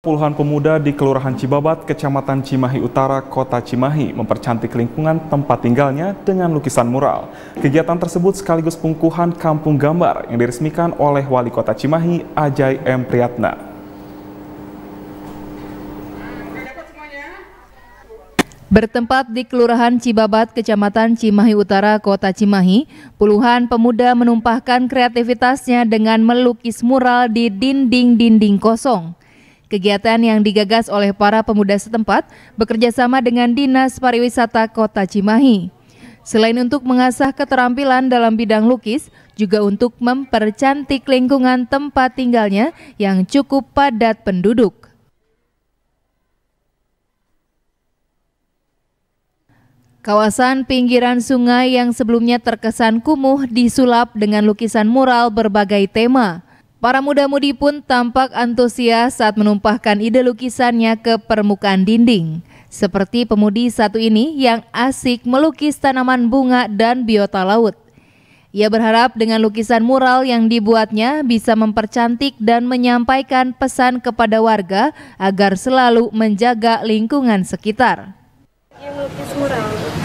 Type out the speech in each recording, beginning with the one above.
Puluhan pemuda di Kelurahan Cibabat, Kecamatan Cimahi Utara, Kota Cimahi mempercantik lingkungan tempat tinggalnya dengan lukisan mural. Kegiatan tersebut sekaligus pengukuhan kampung gambar yang diresmikan oleh Wali Kota Cimahi, Ajay M. Priyatna. Bertempat di Kelurahan Cibabat, Kecamatan Cimahi Utara, Kota Cimahi, puluhan pemuda menumpahkan kreativitasnya dengan melukis mural di dinding-dinding kosong. Kegiatan yang digagas oleh para pemuda setempat bekerjasama dengan Dinas Pariwisata Kota Cimahi. Selain untuk mengasah keterampilan dalam bidang lukis, juga untuk mempercantik lingkungan tempat tinggalnya yang cukup padat penduduk. Kawasan pinggiran sungai yang sebelumnya terkesan kumuh disulap dengan lukisan mural berbagai tema. Para muda-mudi pun tampak antusias saat menumpahkan ide lukisannya ke permukaan dinding. Seperti pemudi satu ini yang asik melukis tanaman bunga dan biota laut. Ia berharap dengan lukisan mural yang dibuatnya bisa mempercantik dan menyampaikan pesan kepada warga agar selalu menjaga lingkungan sekitar. Yang melukis mural,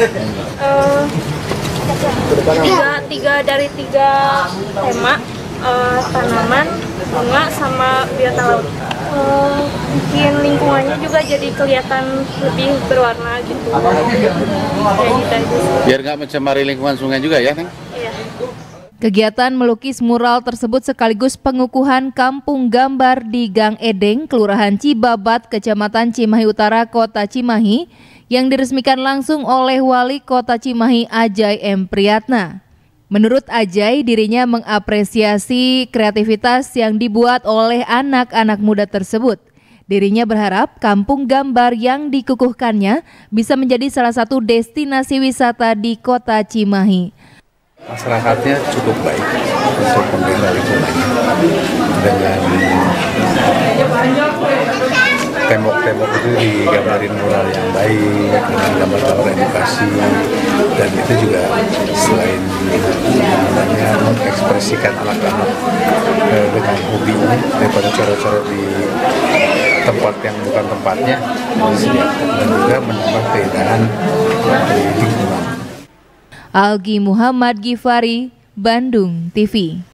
tiga tema. Tanaman, bunga, sama biota laut. Bikin lingkungannya juga jadi kelihatan lebih berwarna gitu. Biar nggak mencemari lingkungan sungai juga ya, Neng? Iya. Kegiatan melukis mural tersebut sekaligus pengukuhan kampung gambar di Gang Edeng, Kelurahan Cibabat, Kecamatan Cimahi Utara, Kota Cimahi, yang diresmikan langsung oleh Wali Kota Cimahi, Ajay M. Priyatna. Menurut Ajay, dirinya mengapresiasi kreativitas yang dibuat oleh anak-anak muda tersebut. Dirinya berharap kampung gambar yang dikukuhkannya bisa menjadi salah satu destinasi wisata di Kota Cimahi. Masyarakatnya cukup baik untuk membela lingkungannya dengan tembok-tembok itu digambarin mural yang baik dengan gambar-gambar edukasi, dan itu juga selain mengekspresikan anak-anak dengan hobinya daripada coret-coret di tempat yang bukan tempatnya, dan juga menambah keindahan di lingkungan. Algi Muhammad Gifari, Bandung TV.